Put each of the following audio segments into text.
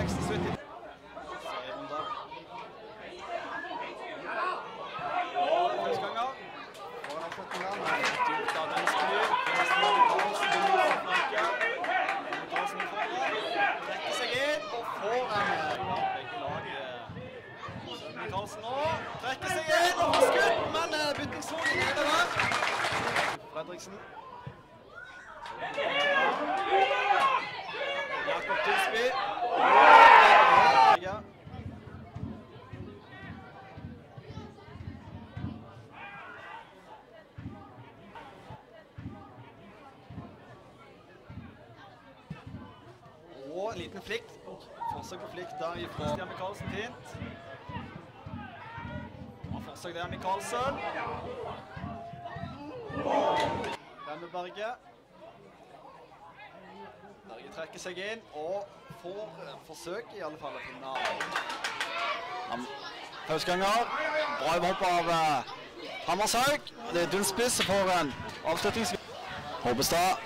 6 til slutt. Serierunder. Og første ganger. Og han fått den her. Dypt av Dunsby. Karlsen trekker seg inn og får en begge lag. Sønnen Karlsen nå trekker seg inn og får skutt, men byttingsvågen er det der. Fredriksen. Jakob Dunsby. Og en liten flikk. Forsøk på flikk der ifra Stian Michaelsen fint. Og forsøk der Michaelsen. Remmeberget. Berge trekker seg inn og får forsøk i alle fall å finne Hausganger. Bra hopp av Hammershaug. Det er Dunsby som får en avslutning. Håbestad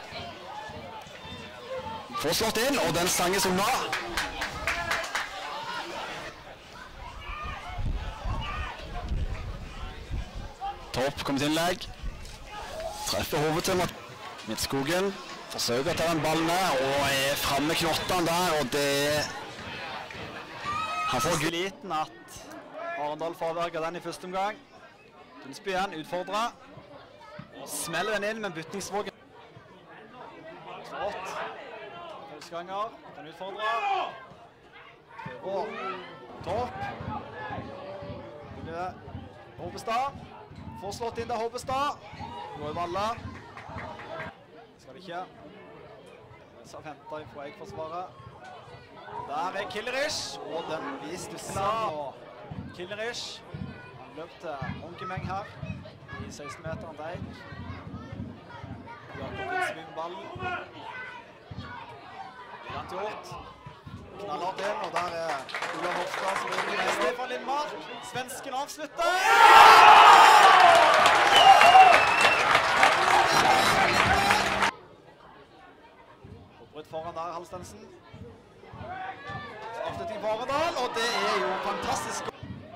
får slått inn, og den stanges unna. Torp kommer til innlegg. Treffer hovedet til Midtskogen. Forsøker å ta den ballen der, og er fremme knottene der, og det... Han får liten at Arendal får avverget den i første omgang. Dunsby igjen utfordrer. Og smeller den inn med byttingsvågen. Slått. Ganger, kan utfordre. Og Torp. Håbestad. Får slått inn til Håbestad. Nå er Valle. Skal det ikke. Så venter fra Eikforsvaret. Der er Killerich. Og den blir stusset. Killerich. Han løp til Onkemeng her. I 16-meteren til Eik. Jakob Dunsby med ballen. Rett gjort. Knallhardt inn, og der er Olav Hofstad som er med Stefan Lindmark. Svensken avslutter! Oppbrutt foran der, Halstensen. Avslutning på Arendal, og det er jo fantastisk.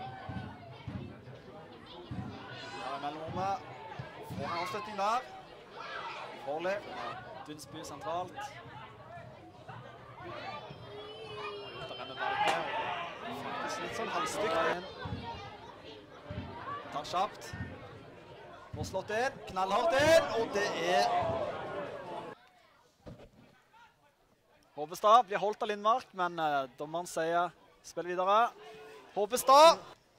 Der er mellomrommet. Får en avslutning der. Forlig. Dunsby sentralt. Faktisk litt sånn halvstygt. Tar kjapt. Får slått inn, knallhardt inn, og det er... Håbestad blir holdt av Lindmark, men dommeren sier spill videre. Håbestad.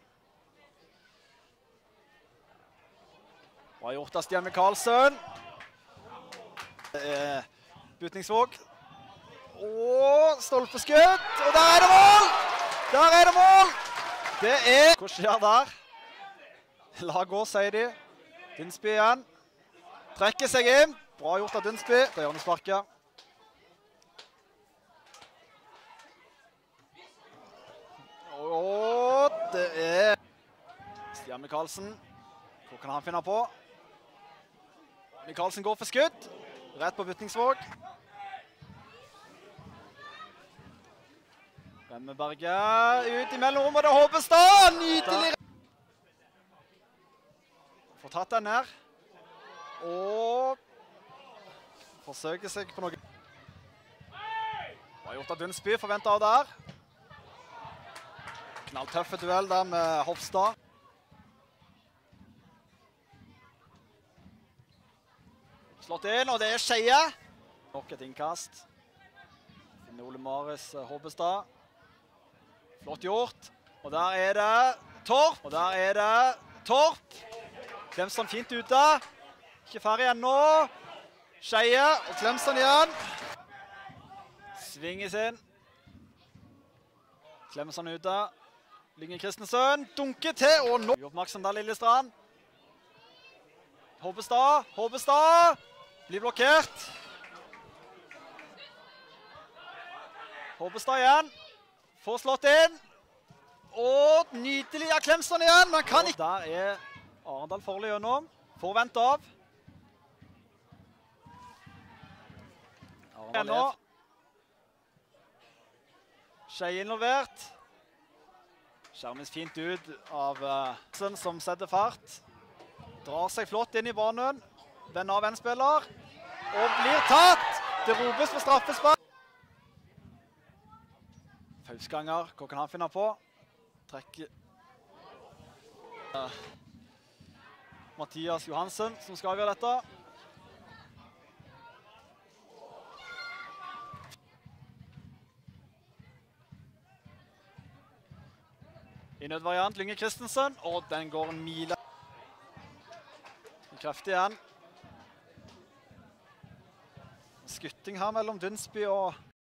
Bra gjort av Stian Michaelsen. Det er Byttingsvåg. Og stolpeskudd, og der er det mål! Der er det mål! Det er... Hva skjer der? La gå, sier de. Dunsby igjen. Trekker seg inn. Bra gjort av Dunsby. Det gjør han sparket. Og det er... Stian Michaelsen. Hva kan han finne på? Michaelsen går for skudd. Rett på Byttingsvåg. Remmeberget ut i mellomrommet, det er Håbestad! Nydelig! Får tatt den ned. Og... forsøker seg på noe. Bra gjort av Dunsby, forventet av der. Knalltøffe duell der med Hofstad. Slått inn, og det er Skeie. Nok et innkast. Ole Maris Håbestad. Flott gjort. Og der er det Torp. Og der er det Torp. Klemsson fint ute. Ikke ferdig ennå. Skeie og Klemsson igjen. Svinges inn. Klemsson ute. Lyngen Kristensen. Dunker til og nå. Oppmerksom der, Lillestrand. Håbestad. Håbestad. Blir blokkert. Håbestad igjen. Får slått inn. Og nydelig av Klemsson igjen. Man kan ikke... Der er Arendal forlig gjennom. Får vent av. Arendal Skeie involvert. Skjermes fint ut av som setter fart. Drar seg flott inn i banen. Venn av en spiller. Og blir tatt! Det ropes for straffespark. Fausganger, hva kan han finne på? Trekker Mathias Johansen som skal avgjøre dette. I nødvariant Lynge Kristensen, og den går en mile. Kraftig igjen. Skutting her mellom Dunsby og